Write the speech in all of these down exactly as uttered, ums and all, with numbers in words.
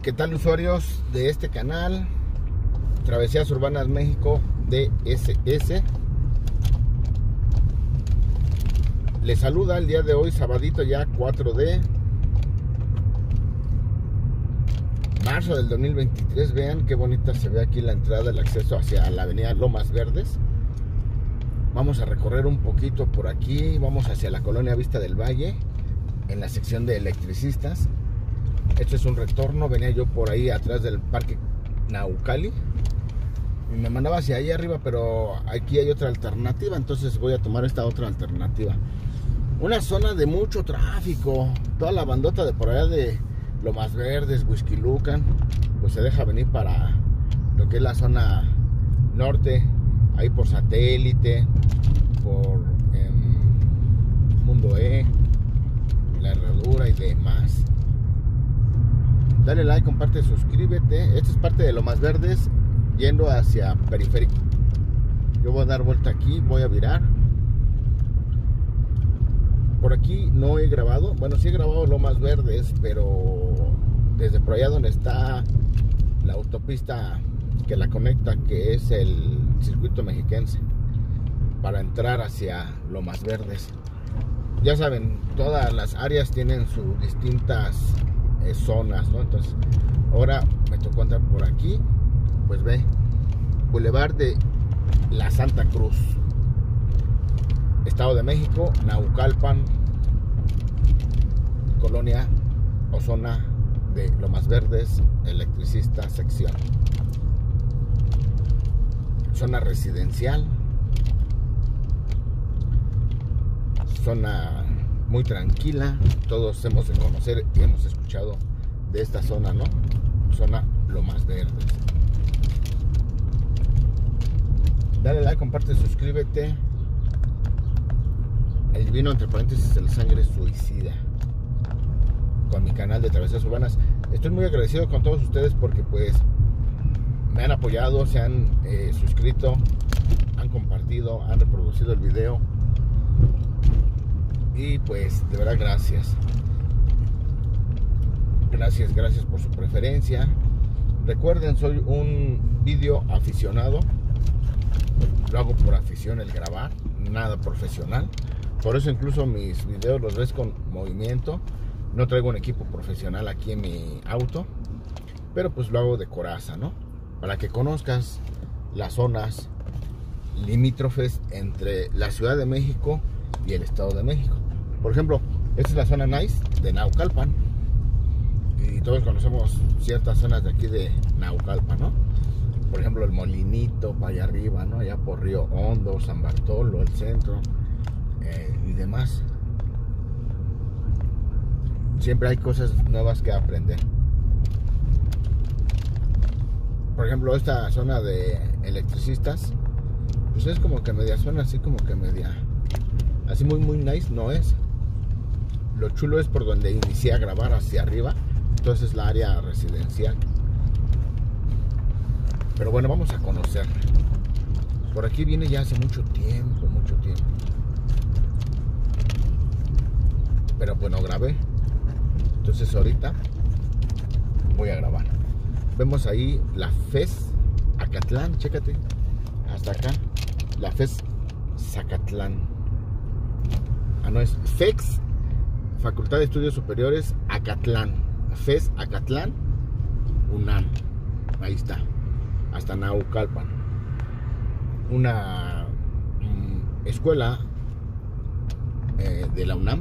¿Qué tal, usuarios de este canal? Travesías Urbanas México D S S. Les saluda el día de hoy, sabadito ya cuatro de marzo del dos mil veintitrés. Vean qué bonita se ve aquí la entrada, el acceso hacia la avenida Lomas Verdes. Vamos a recorrer un poquito por aquí. Vamos hacia la colonia Vista del Valle, en la sección de electricistas. Esto es un retorno. Venía yo por ahí atrás del parque Naucali y me mandaba hacia allá arriba, pero aquí hay otra alternativa, entonces voy a tomar esta otra alternativa. Una zona de mucho tráfico. Toda la bandota de por allá de Lomas Verdes, Huixquilucan, pues se deja venir para lo que es la zona norte, ahí por Satélite, por eh, Mundo E, La Herradura y demás. Dale like, comparte, suscríbete. Esto es parte de Lomas Verdes yendo hacia Periférico. Yo voy a dar vuelta aquí, voy a virar. Por aquí no he grabado, bueno, sí he grabado Lomas Verdes, pero desde por allá donde está la autopista que la conecta, que es el circuito mexiquense, para entrar hacia Lomas Verdes. Ya saben, todas las áreas tienen sus distintas eh, zonas, ¿no? Entonces, ahora me tocó entrar por aquí. Pues ve, Boulevard de la Santa Cruz, Estado de México, Naucalpan, colonia o zona de Lomas Verdes, electricista sección. Zona residencial, zona muy tranquila. Todos hemos de conocer y hemos escuchado de esta zona, ¿no? Zona Lomas Verdes. Dale like, comparte, suscríbete. El divino, entre paréntesis, de la sangre suicida, con mi canal de Travesías Urbanas. Estoy muy agradecido con todos ustedes porque pues me han apoyado, se han eh, suscrito, han compartido, han reproducido el video. Y pues de verdad gracias. Gracias, gracias por su preferencia. Recuerden, soy un video aficionado. Lo hago por afición, el grabar, nada profesional. Por eso incluso mis videos los ves con movimiento. No traigo un equipo profesional aquí en mi auto, pero pues lo hago de coraza, ¿no? Para que conozcas las zonas limítrofes entre la Ciudad de México y el Estado de México. Por ejemplo, esta es la zona nice de Naucalpan. Y todos conocemos ciertas zonas de aquí de Naucalpan, ¿no? Por ejemplo, el Molinito, para allá arriba, ¿no? Allá por Río Hondo, San Bartolo, el centro eh, y demás. Siempre hay cosas nuevas que aprender. Por ejemplo, esta zona de electricistas, pues es como que media zona, así como que media, así muy muy nice, no es. Lo chulo es por donde inicié a grabar hacia arriba, entonces la área residencial. Pero bueno, vamos a conocer. Por aquí viene ya hace mucho tiempo, mucho tiempo. Pero pues no grabé. Entonces ahorita voy a grabar. Vemos ahí la F E S Acatlán, chécate. Hasta acá, la F E S Zacatlán. Ah, no, es F E X, Facultad de Estudios Superiores Acatlán. F E S Acatlán, UNAM. Ahí está. Hasta Naucalpan. Una mm, escuela eh, de la UNAM.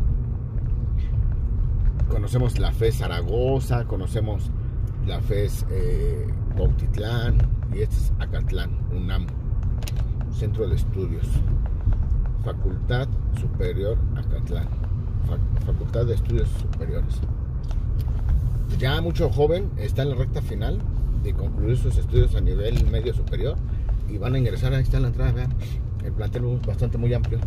Conocemos la F E S Zaragoza, conocemos la F E S eh, Cuautitlán, y este es Acatlán, UNAM, Centro de Estudios, Facultad Superior Acatlán, Fac Facultad de Estudios Superiores. Ya mucho joven está en la recta final de concluir sus estudios a nivel medio superior y van a ingresar. Ahí está en la entrada, vean, el plantel es bastante muy amplio,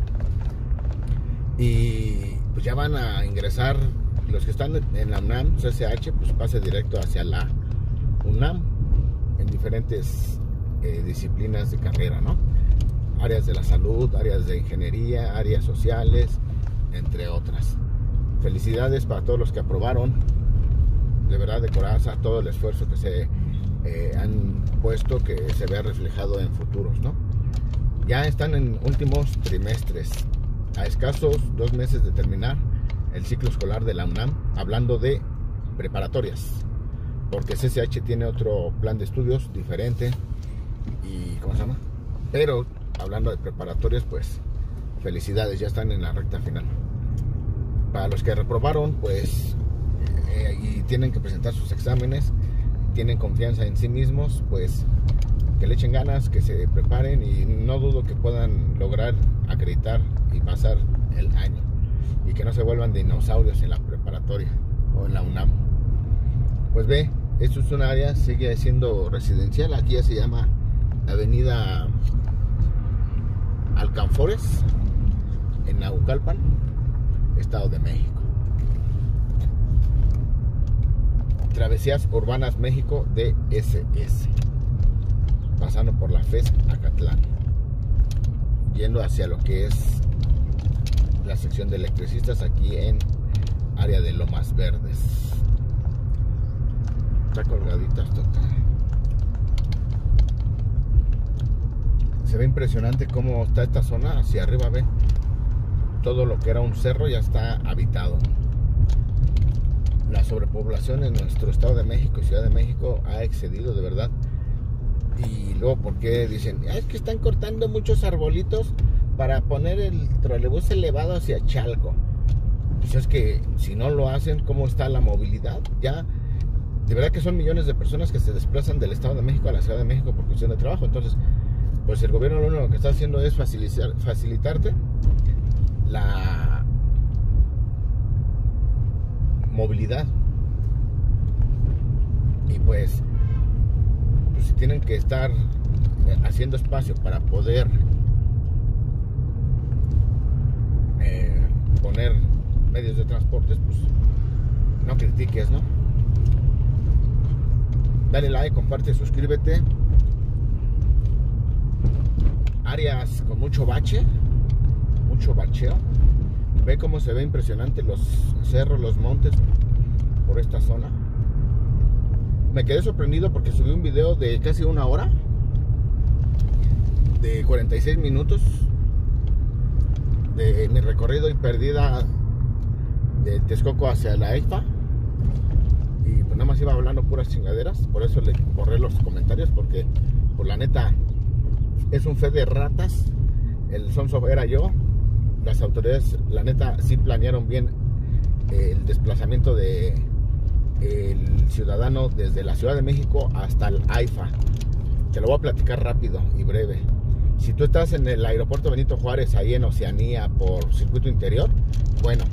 y pues ya van a ingresar. Los que están en la UNAM, C C H, pues pase directo hacia la UNAM en diferentes eh, disciplinas de carrera, ¿no? Áreas de la salud, áreas de ingeniería, áreas sociales, entre otras. Felicidades para todos los que aprobaron de verdad de coraza todo el esfuerzo que se eh, han puesto, que se vea reflejado en futuros, ¿no? Ya están en últimos trimestres, a escasos dos meses de terminar el ciclo escolar de la UNAM, hablando de preparatorias, porque C C H tiene otro plan de estudios diferente, y ¿cómo se llama? Pero hablando de preparatorias, pues felicidades, ya están en la recta final. Para los que reprobaron, pues eh, y tienen que presentar sus exámenes, tienen confianza en sí mismos, pues que le echen ganas, que se preparen, y no dudo que puedan lograr acreditar y pasar el año, y que no se vuelvan dinosaurios en la preparatoria o en la UNAM. Pues ve, esto es un área, sigue siendo residencial. Aquí ya se llama Avenida Alcanfores, en Naucalpan, Estado de México. Travesías Urbanas México D S S, pasando por la F E S Acatlán, yendo hacia lo que es la sección de electricistas aquí en área de Lomas Verdes. Está colgadita esto. Se ve impresionante cómo está esta zona. Hacia arriba, ve, todo lo que era un cerro ya está habitado. La sobrepoblación en nuestro Estado de México y Ciudad de México ha excedido, de verdad. Y luego, ¿por qué dicen? Ah, es que están cortando muchos arbolitos para poner el trolebús elevado hacia Chalco. Pues es que si no lo hacen, ¿cómo está la movilidad? Ya, de verdad que son millones de personas que se desplazan del Estado de México a la Ciudad de México por cuestión de trabajo. Entonces, pues el gobierno lo único que está haciendo es facilitar, facilitarte la movilidad. Y pues, pues si tienen que estar haciendo espacio para poder eh, poner medios de transportes, pues no critiques, ¿no? Dale like, comparte, suscríbete. Áreas con mucho bache, mucho bacheo. Ve cómo se ve impresionante los cerros, los montes por esta zona. Me quedé sorprendido porque subí un video de casi una hora, de cuarenta y seis minutos, de mi recorrido y perdida de Texcoco hacia la EIFA, y pues nada más iba hablando puras chingaderas. Por eso le borré los comentarios, porque por la neta es un fe de ratas. El sonso era yo. Las autoridades, la neta, sí planearon bien eh, el desplazamiento de el ciudadano desde la Ciudad de México hasta el AIFA. Te lo voy a platicar rápido y breve. Si tú estás en el aeropuerto Benito Juárez, ahí en Oceanía, por circuito interior, bueno,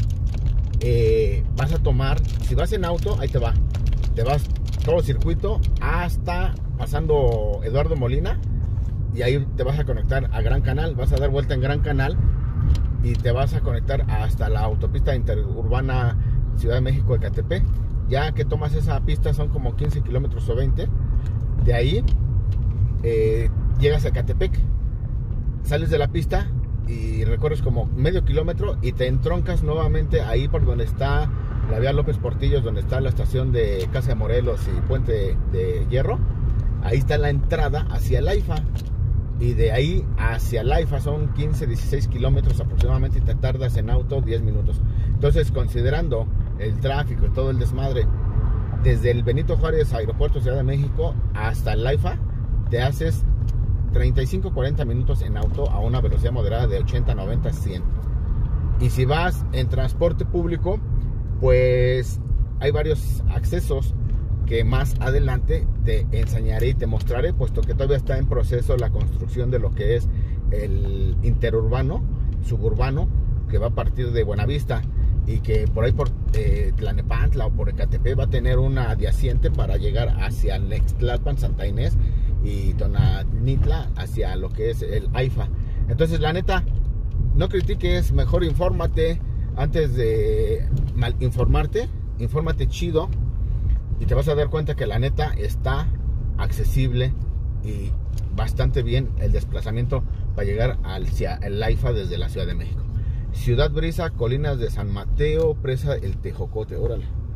eh, vas a tomar, si vas en auto, ahí te va, te vas todo el circuito hasta pasando Eduardo Molina, y ahí te vas a conectar a Gran Canal. Vas a dar vuelta en Gran Canal y te vas a conectar hasta la autopista interurbana Ciudad de México Ecatepec. Ya que tomas esa pista son como quince kilómetros o veinte. De ahí eh, llegas a Ecatepec, sales de la pista y recorres como medio kilómetro y te entroncas nuevamente ahí por donde está la vía López Portillos, donde está la estación de Casa de Morelos y Puente de Hierro. Ahí está la entrada hacia el AIFA. Y de ahí hacia el AIFA son quince, dieciséis kilómetros aproximadamente, y te tardas en auto diez minutos. Entonces, considerando el tráfico y todo el desmadre, desde el Benito Juárez Aeropuerto Ciudad de México hasta el AIFA, te haces treinta y cinco a cuarenta minutos en auto a una velocidad moderada de ochenta, noventa, cien. Y si vas en transporte público, pues hay varios accesos que más adelante te enseñaré y te mostraré, puesto que todavía está en proceso la construcción de lo que es el interurbano, suburbano, que va a partir de Buenavista, y que por ahí por eh, Tlalnepantla o por Ecatepec va a tener una adyacente para llegar hacia Nextlalpan, Santa Inés y Tonanitla, hacia lo que es el AIFA. Entonces, la neta, no critiques, mejor infórmate antes de mal informarte, infórmate chido. Y te vas a dar cuenta que la neta está accesible y bastante bien el desplazamiento para llegar hacia el AIFA desde la Ciudad de México. Ciudad Brisa, Colinas de San Mateo, Presa El Tejocote. Órale,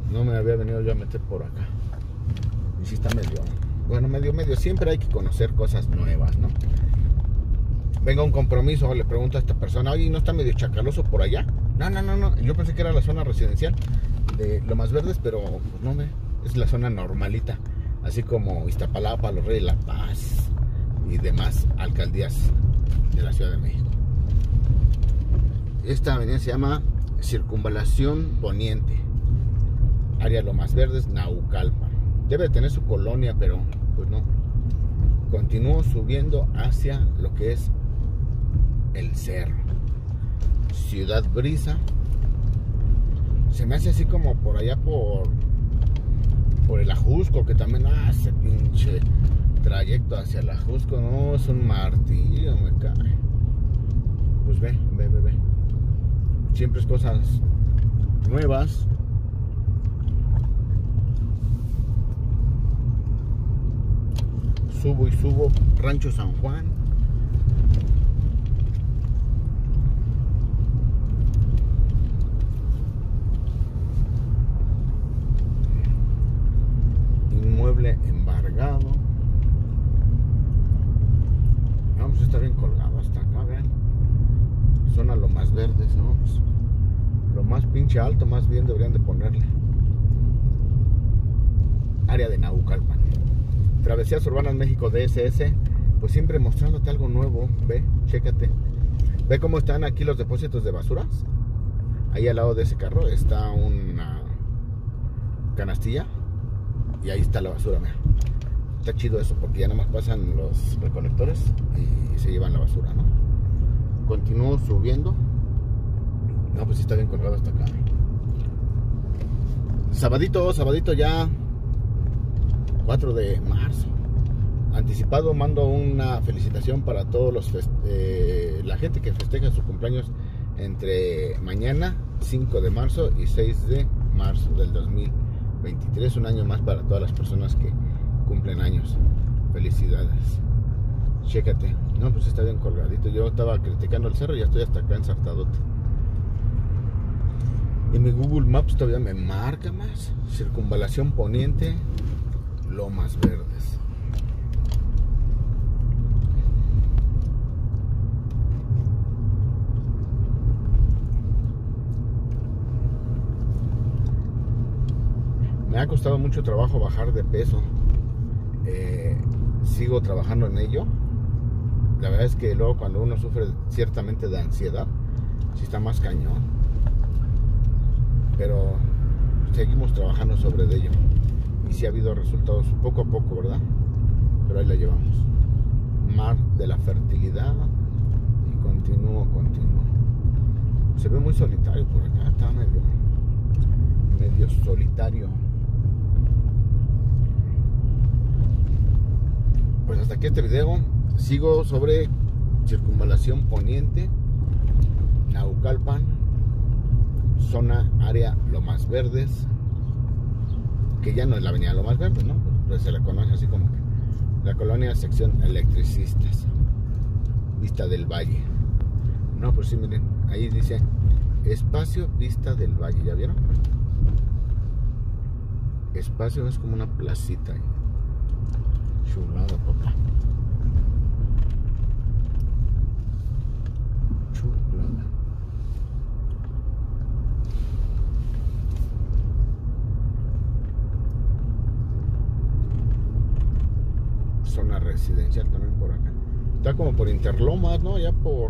No me había venido yo a meter por acá. Y sí está medio, bueno, medio, medio. Siempre hay que conocer cosas nuevas, ¿no? Venga un compromiso, le pregunto a esta persona, oye, ¿no está medio chacaloso por allá? No, no, no, no. Yo pensé que era la zona residencial de Lomas Verdes, pero pues no, ve, es la zona normalita. Así como Iztapalapa, Los Reyes, La Paz y demás alcaldías de la Ciudad de México. Esta avenida se llama Circunvalación Poniente, área Lomas Verdes, Naucalpan. Debe de tener su colonia, pero pues no. Continúo subiendo hacia lo que es el cerro. Ciudad Brisa. Se me hace así como por allá por por el Ajusco, que también hace pinche trayecto hacia el Ajusco. No, es un martirio, me cae. Pues ve, ve, ve, ve. Siempre es cosas nuevas. Subo y subo. Rancho San Juan. Inmueble embargado. Vamos a estar bien colgado hasta acá, vean. Zona Lomas Verdes, ¿no? Pues, lo más pinche alto, más bien deberían de ponerle. Área de Naucalpan. Travesías Urbanas México D S S. Pues siempre mostrándote algo nuevo. Ve, chécate. Ve cómo están aquí los depósitos de basuras. Ahí al lado de ese carro está una canastilla. Y ahí está la basura, mira. Está chido eso, porque ya nada más pasan los recolectores y se llevan la basura, ¿no? Continúo subiendo. No, pues sí está bien colgado hasta acá. Sabadito, sabadito ya cuatro de marzo. Anticipado mando una felicitación para todos los eh, la gente que festeja su cumpleaños entre mañana cinco de marzo y seis de marzo del dos mil veintitrés. Un año más para todas las personas que cumplen años. Felicidades. Chécate. No, pues está bien colgadito. Yo estaba criticando el cerro y ya estoy hasta acá ensartadote. Y mi Google Maps todavía me marca más. Circunvalación Poniente, Lomas Verdes. Me ha costado mucho trabajo bajar de peso. Eh, sigo trabajando en ello. La verdad es que luego cuando uno sufre ciertamente de ansiedad, sí está más cañón. Pero seguimos trabajando sobre ello. Y sí ha habido resultados poco a poco, ¿verdad? Pero ahí la llevamos. Mar de la Fertilidad. Y continúo, continúo. Se ve muy solitario por acá. Está medio, medio solitario. Pues hasta aquí este video. Sigo sobre Circunvalación Poniente, Naucalpan, zona área Lomas Verdes, que ya no es la avenida Lomas Verdes, ¿no? Pues se la conoce así como que la colonia sección electricistas, Vista del Valle. No, pues sí, miren, ahí dice Espacio Vista del Valle, ¿ya vieron? Espacio es como una placita ahí. Chulada, papá. Chulada. Zona residencial también por acá. Está como por Interlomas, ¿no? Ya por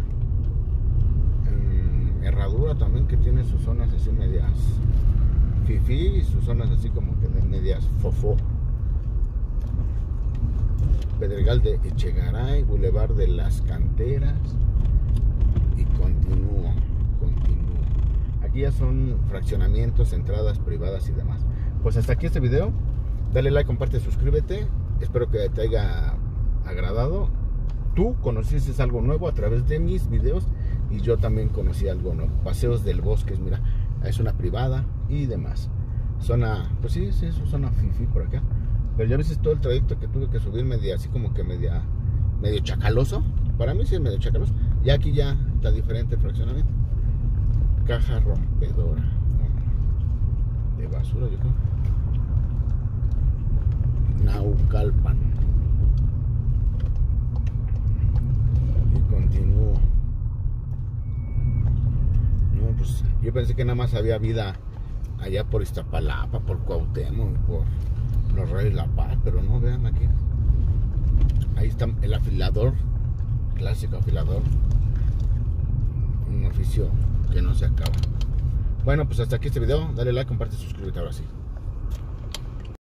en Herradura también, que tiene sus zonas así medias fifí y sus zonas así como que de medias fofó. Pedregal de Echegaray, Boulevard de las Canteras. Y continúo, continúo. Aquí ya son fraccionamientos, entradas privadas y demás. Pues hasta aquí este video. Dale like, comparte, suscríbete. Espero que te haya agradado. Tú conociste algo nuevo a través de mis videos y yo también conocí algo nuevo. Paseos del Bosque, mira, es una privada y demás. Zona, pues sí, sí, es zona fifi por acá. Pero ya ves todo el trayecto que tuve que subir media, así como que media, medio chacaloso. Para mí sí es medio chacaloso. Y aquí ya está diferente el fraccionamiento. Caja rompedora. De de basura, yo creo. Naucalpan. Y continúo. No, pues yo pensé que nada más había vida allá por Iztapalapa, por Cuauhtémoc, por los Reyes de la Paz, pero no, vean aquí. Ahí está el afilador, clásico afilador. Un oficio que no se acaba. Bueno, pues hasta aquí este video. Dale like, comparte, suscríbete ahora sí.